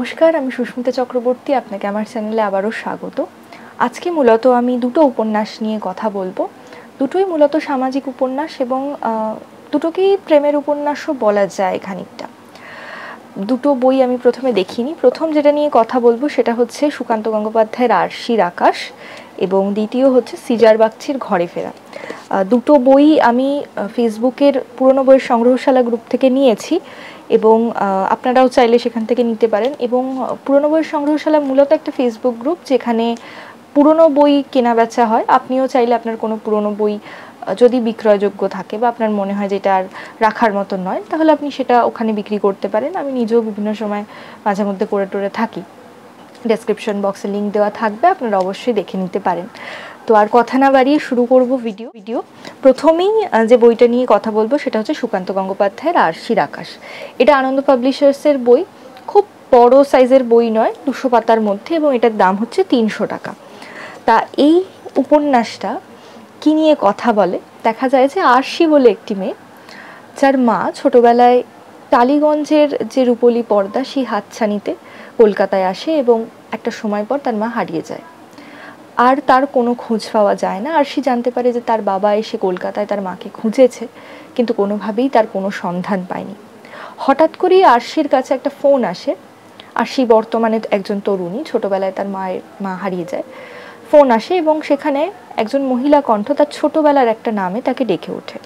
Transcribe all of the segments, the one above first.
নমস্কার, আমি সুস্মিতা চক্রবর্তী। আপনাকে আমার চ্যানেলে আবারও স্বাগত। আজকে মূলত আমি দুটো উপন্যাস নিয়ে কথা বলবো। দুটোই মূলত সামাজিক উপন্যাস এবং দুটোকেই প্রেমের উপন্যাসও বলা যায় খানিকটা। দুটো বই আমি প্রথমে দেখিনি। প্রথম যেটা নিয়ে কথা বলবো সেটা হচ্ছে সুকান্ত গঙ্গোপাধ্যায়ের আরশির আকাশ এবং দ্বিতীয় হচ্ছে সিজার বাগচির ঘরে ফেরা। দুটো বই আমি ফেসবুকের পুরনো বইয়ের সংগ্রহশালা গ্রুপ থেকে নিয়েছি এবং আপনারাও চাইলে সেখান থেকে নিতে পারেন। এবং পুরনো বইয়ের সংগ্রহশালা মূলত একটা ফেসবুক গ্রুপ যেখানে পুরনো বই কেনা বেচা হয়। আপনিও চাইলে আপনার কোনো পুরনো বই যদি বিক্রয়যোগ্য থাকে বা আপনার মনে হয় যেটা আর রাখার মতন নয়, তাহলে আপনি সেটা ওখানে বিক্রি করতে পারেন। আমি নিজেও বিভিন্ন সময় মাঝে মধ্যে করে টোরে থাকি। ডেসক্রিপশন বক্সে লিঙ্ক দেওয়া থাকবে, আপনারা অবশ্যই দেখে নিতে পারেন। তো আর কথা না বাড়িয়ে শুরু করব ভিডিও। প্রথমেই যে বইটা নিয়ে কথা বলবো সেটা হচ্ছে সুকান্ত গঙ্গোপাধ্যায়ের আরশির আকাশ। এটা আনন্দ পাবলিশার্সের বই, খুব বড় সাইজের বই নয়, 200 পাতার মধ্যে, এবং এটার দাম হচ্ছে 300 টাকা। তা এই উপন্যাসটা কি নিয়ে কথা বলে? দেখা যায় যে আরশি বলে একটি মেয়ে, যার মা ছোটবেলায় টালিগঞ্জের যে রূপলি পর্দা সেই হাতছানিতে কলকাতায় আসে এবং একটা সময় পর তার মা হারিয়ে যায়। আর তার কোনো খোঁজ পাওয়া যায় না। আরশি জানতে পারে যে তার বাবা এসে কলকাতায় তার মাকে খুঁজেছে, কিন্তু কোনোভাবেই তার কোনো সন্ধান পায়নি। হঠাৎ করেই আরশির কাছে একটা ফোন আসে। আরশি বর্তমানে একজন তরুণী, ছোটবেলায় তার মা হারিয়ে যায়। ফোন আসে এবং সেখানে একজন মহিলা কণ্ঠ তার ছোটবেলার একটা নামে তাকে ডেকে ওঠে।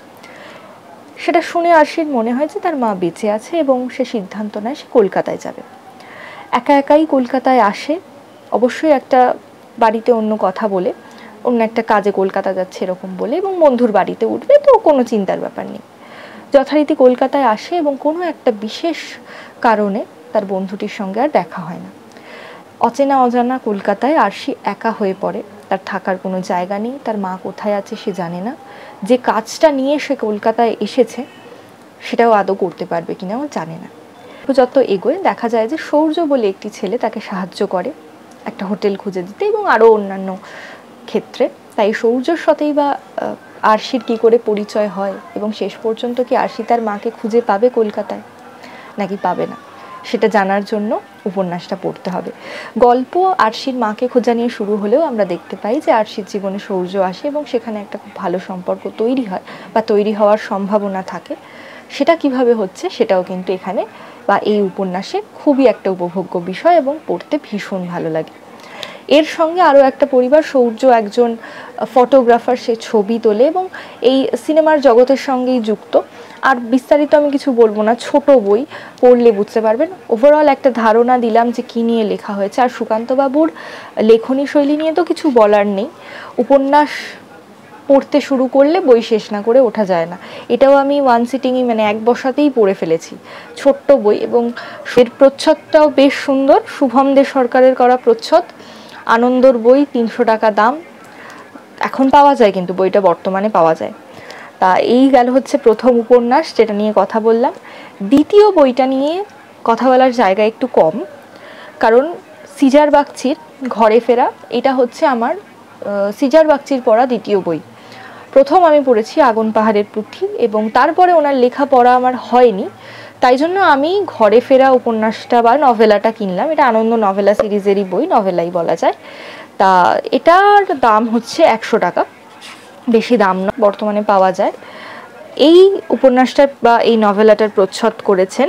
সেটা শুনে আরশির মনে হয় যে তার মা বেঁচে আছে এবং সে সিদ্ধান্ত নেয় সে কলকাতায় যাবে। একা একাই কলকাতায় আসে, অবশ্যই একটা বাড়িতে অন্য কথা বলে, অন্য একটা কাজে কলকাতা যাচ্ছে এরকম বলে, এবং বন্ধুর বাড়িতে উঠবে, তো কোনো চিন্তার ব্যাপার নেই। যথারীতি কলকাতায় আসে এবং কোনো একটা বিশেষ কারণে তার বন্ধুটির সঙ্গে আর দেখা হয় না। অচেনা অজানা কলকাতায় আরশি একা হয়ে পড়ে। তার থাকার কোনো জায়গা নেই, তার মা কোথায় আছে সে জানে না, যে কাজটা নিয়ে সে কলকাতায় এসেছে সেটাও আদৌ করতে পারবে কিনা ও জানে না। যত এগোয় দেখা যায় যে সৌর্য বলে একটি ছেলে তাকে সাহায্য করে একটা হোটেল খুঁজে দিতে এবং আরও অন্যান্য ক্ষেত্রে। তাই সৌর্যর সাথেই বা আরশির কী করে পরিচয় হয় এবং শেষ পর্যন্ত কি আরশি তার মাকে খুঁজে পাবে কলকাতায় নাকি পাবে না, সেটা জানার জন্য উপন্যাসটা পড়তে হবে। গল্প আরশির মাকে খোঁজা নিয়ে শুরু হলেও আমরা দেখতে পাই যে আরশির জীবনে সৌর্য আসে এবং সেখানে একটা খুব ভালো সম্পর্ক তৈরি হয় বা তৈরি হওয়ার সম্ভাবনা থাকে। সেটা কিভাবে হচ্ছে সেটাও কিন্তু এখানে বা এই উপন্যাসে খুবই একটা উপভোগ্য বিষয় এবং পড়তে ভীষণ ভালো লাগে। এর সঙ্গে আরও একটা পরিবার, সৌর্য একজন ফটোগ্রাফার, সে ছবি তোলে এবং এই সিনেমার জগতের সঙ্গেই যুক্ত। আর বিস্তারিত আমি কিছু বলবো না, ছোট বই, পড়লে বুঝতে পারবেন। ওভারঅল একটা ধারণা দিলাম যে কী নিয়ে লেখা হয়েছে। আর সুকান্তবাবুর লেখনী শৈলী নিয়ে তো কিছু বলার নেই। উপন্যাস পড়তে শুরু করলে বই শেষ না করে ওঠা যায় না। এটাও আমি ওয়ান সিটিংই, মানে এক বসাতেই পড়ে ফেলেছি। ছোট্ট বই এবং এর প্রচ্ছদটাও বেশ সুন্দর, শুভম দে সরকারের করা প্রচ্ছদ। আনন্দর বই, 300 টাকা দাম। এখন পাওয়া যায়, কিন্তু বইটা বর্তমানে পাওয়া যায়। তা এই গেল হচ্ছে প্রথম উপন্যাস যেটা নিয়ে কথা বললাম। দ্বিতীয় বইটা নিয়ে কথা বলার জায়গা একটু কম, কারণ সিজার বাগচির ঘরে ফেরা, এটা হচ্ছে আমার সিজার বাগচির পড়া দ্বিতীয় বই। প্রথম আমি পড়েছি আগুন পাহাড়ের পুঁথি এবং তারপরে ওনার লেখা পড়া আমার হয়নি, তাই জন্য আমি ঘরে ফেরা উপন্যাসটা বা নভেলাটা কিনলাম। এটা আনন্দ নভেলা সিরিজেরই বই, নভেলাই বলা যায়। তা এটার দাম হচ্ছে 100 টাকা, বেশি দাম না, বর্তমানে পাওয়া যায়। এই উপন্যাসটার বা এই নভেলাটার প্রচ্ছদ করেছেন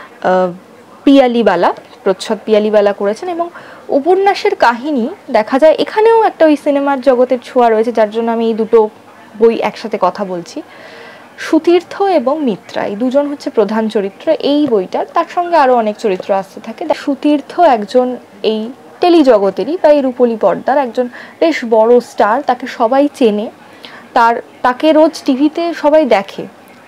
পিয়ালিবালা, প্রচ্ছদ পিয়ালিবালা করেছেন। এবং উপন্যাসের কাহিনী দেখা যায় এখানেও একটা ওই সিনেমার জগতের ছোঁয়া রয়েছে, যার জন্য আমি এই দুটো বই একসাথে কথা বলছি। সুতীর্থ এবং মিত্রা, এই দুজন হচ্ছে প্রধান চরিত্র এই বইটার। তার সঙ্গে আরও অনেক চরিত্র আসতে থাকে। সুতীর্থ একজন এই টেলিজগতেরই বা এই রূপলি পর্দার একজন বেশ বড় স্টার, তাকে সবাই চেনে, তাকে রোজ টিভিতে সবাই দেখে,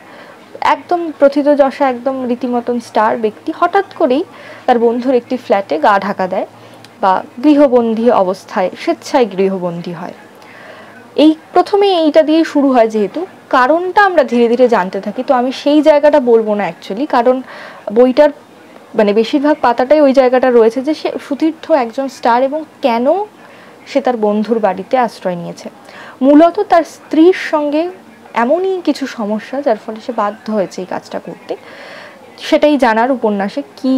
একদম প্রথিতযশা, একদম রীতিমতন স্টার ব্যক্তি। হঠাৎ করেই তার বন্ধুর একটি ফ্ল্যাটে গা ঢাকা দেয় বা গৃহবন্দী অবস্থায় স্বেচ্ছায় গৃহবন্দী হয়। এই প্রথমে এইটা দিয়ে শুরু হয়, যেহেতু কারণটা আমরা ধীরে ধীরে জানতে থাকি, তো আমি সেই জায়গাটা বলবো না অ্যাকচুয়ালি, কারণ বইটার মানে বেশিরভাগ পাতাটাই ওই জায়গাটা রয়েছে যে সে সুতীর্থ একজন স্টার এবং কেন সে তার বন্ধুর বাড়িতে আশ্রয় নিয়েছে। মূলত তার স্ত্রীর সঙ্গে এমনই কিছু সমস্যা যার ফলে সে বাধ্য হয়েছে এই কাজটা করতে, সেটাই জানার উপন্যাসে কি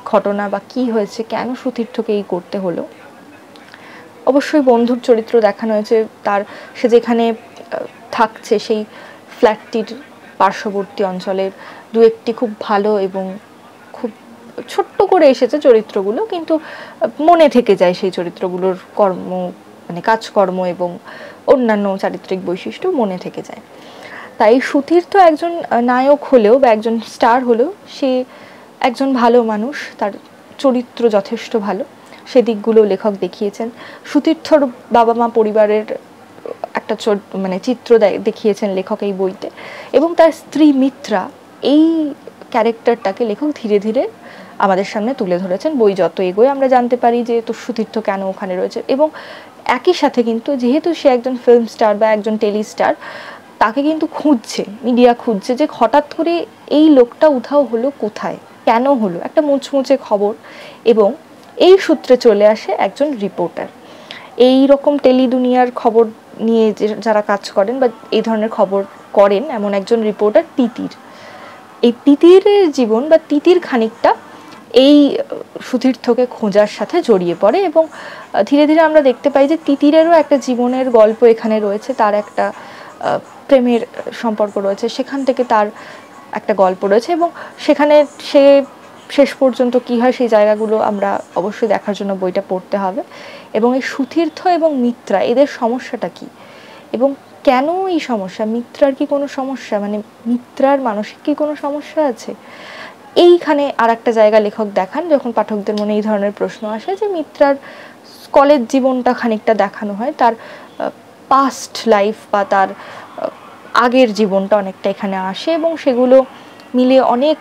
ঘটনা বা কি হয়েছে, কেন সুতীর্থকে এই করতে হলো। অবশ্যই বন্ধুর চরিত্র দেখানো হয়েছে, সে যেখানে থাকছে সেই ফ্ল্যাটটির পার্শ্ববর্তী অঞ্চলের দু একটি খুব ভালো এবং খুব ছোট্ট করে এসেছে চরিত্রগুলো, কিন্তু মনে থেকে যায় সেই চরিত্রগুলোর মানে কাজকর্ম এবং অন্যান্য চারিত্রিক বৈশিষ্ট্য মনে থেকে যায়। তাই সুতীর্থ একজন নায়ক হলেও বা একজন স্টার হলেও সে একজন ভালো মানুষ, তার চরিত্র যথেষ্ট ভালো, সে দিকগুলো লেখক দেখিয়েছেন। সুতীর্থর বাবা মা পরিবারের একটা মানে চিত্র দেখিয়েছেন লেখক এই বইতে, এবং তার স্ত্রী মিত্রা, এই ক্যারেক্টারটাকে লেখক ধীরে ধীরে আমাদের সামনে তুলে ধরেছেন। বই যত এগোয় আমরা জানতে পারি যে তো সুতীর্থ কেন ওখানে রয়েছে, এবং একই সাথে কিন্তু যেহেতু সে একজন ফিল্ম স্টার বা একজন টেলি স্টার, তাকে কিন্তু খুঁজছে, মিডিয়া খুঁজছে যে হঠাৎ করে এই লোকটা উধাও হলো কোথায়, কেন হলো, একটা মুচমুচে খবর। এবং এই সূত্রে চলে আসে একজন রিপোর্টার, এই রকম টেলি দুনিয়ার খবর নিয়ে যারা কাজ করেন বা এই ধরনের খবর করেন, এমন একজন রিপোর্টার তিতির। এই তিতির জীবন বা তিতির খানিকটা এই সুতীর্থকে খোঁজার সাথে জড়িয়ে পড়ে, এবং ধীরে ধীরে আমরা দেখতে পাই যে তিতিরেরও একটা জীবনের গল্প এখানে রয়েছে, তার একটা প্রেমের সম্পর্ক রয়েছে, সেখান থেকে তার একটা গল্প রয়েছে, এবং সেখানে সে শেষ পর্যন্ত কি হয় সেই জায়গাগুলো আমরা অবশ্যই দেখার জন্য বইটা পড়তে হবে। এবং এই সুতীর্থ এবং মিত্রা, এদের সমস্যাটা কি এবং কেন এই সমস্যা, মিত্রার কি কোনো সমস্যা, মানে মিত্রার মানসিক কি কোনো সমস্যা আছে, এইখানে আর একটা জায়গা লেখক দেখান যখন পাঠকদের মনে এই ধরনের প্রশ্ন আসে যে মিত্রার কলেজ জীবনটা খানিকটা দেখানো হয়, তার পাস্ট লাইফ বা তার আগের জীবনটা অনেকটা এখানে আসে, এবং সেগুলো মিলে অনেক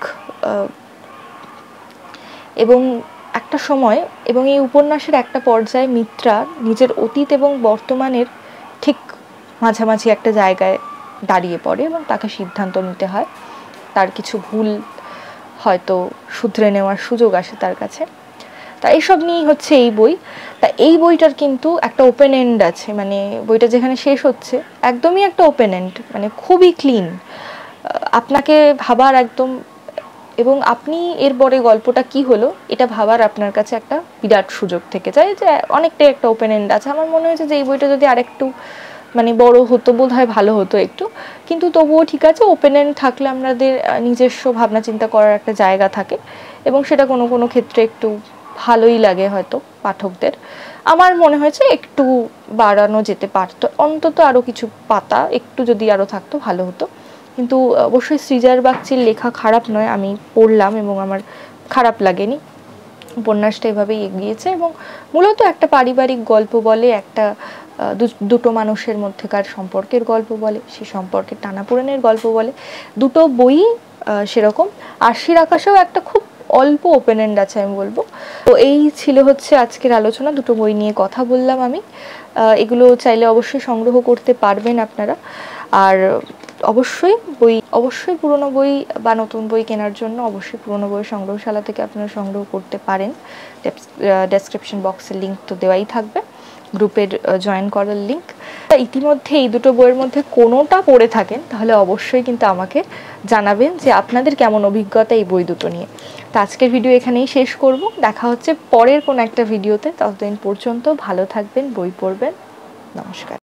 এবং একটা সময় এবং এই উপন্যাসের একটা পর্যায়ে মিত্রা নিজের অতীত এবং বর্তমানের ঠিক মাঝামাঝি একটা জায়গায় দাঁড়িয়ে পড়ে, এবং তাকে সিদ্ধান্ত নিতে হয়, তার কিছু ভুল হয়তো শুধরে নেওয়ার সুযোগ আসে তার কাছে। তা এইসব নিয়েই হচ্ছে এই বই। তা এই বইটার কিন্তু একটা ওপেন এন্ড আছে, মানে বইটা যেখানে শেষ হচ্ছে একদমই একটা ওপেন এন্ড, মানে খুবই ক্লিন, আপনাকে ভাবার একদম, এবং আপনি এরপরে গল্পটা কি হলো এটা ভাবার আপনার কাছে একটা বিরাট সুযোগ থেকে যায়, যে অনেকটাই একটা ওপেন এন্ড আছে। আমার মনে হয়েছে যে এই বইটা যদি আরেকটু মানে বড় হতো বোধ হয় ভালো হতো একটু, কিন্তু তবুও ঠিক আছে, ওপেন এন্ড থাকলে আমাদের নিজস্ব ভাবনা চিন্তা করার একটা জায়গা থাকে, এবং সেটা কোনো কোনো ক্ষেত্রে একটু ভালোই লাগে হয়তো পাঠকদের। আমার মনে হয়েছে একটু বাড়ানো যেতে পারতো, অন্তত আরও কিছু পাতা একটু যদি আরও থাকতো ভালো হতো। কিন্তু অবশ্যই সৃজার বাগচির লেখা খারাপ নয়, আমি পড়লাম এবং আমার খারাপ লাগেনি, উপন্যাসটা এভাবেই এগিয়েছে, এবং মূলত একটা পারিবারিক গল্প বলে, একটা দুটো মানুষের মধ্যেকার সম্পর্কের গল্প বলে, সে সম্পর্কের টানাপোড়েনের গল্প বলে, দুটো বই সেরকম। আরশির আকাশেও একটা খুব অল্প ওপেন এন্ড আছে আমি বলবো। তো এই ছিল হচ্ছে আজকের আলোচনা, দুটো বই নিয়ে কথা বললাম আমি। এগুলো চাইলে অবশ্যই সংগ্রহ করতে পারবেন আপনারা, আর অবশ্যই পুরনো বই বা নতুন বই কেনার জন্য অবশ্যই পুরনো বই সংগ্রহশালা থেকে আপনারা সংগ্রহ করতে পারেন। ডেসক্রিপশন বক্সের লিঙ্ক তো দেওয়াই থাকবে, গ্রুপের জয়েন করার লিঙ্ক। ইতিমধ্যে এই দুটো বইয়ের মধ্যে কোনোটা পড়ে থাকেন তাহলে অবশ্যই কিন্তু আমাকে জানাবেন যে আপনাদের কেমন অভিজ্ঞতা এই বই দুটো নিয়ে। তো আজকের ভিডিও এখানেই শেষ করব, দেখা হচ্ছে পরের কোনো একটা ভিডিওতে। ততদিন পর্যন্ত ভালো থাকবেন, বই পড়বেন। নমস্কার।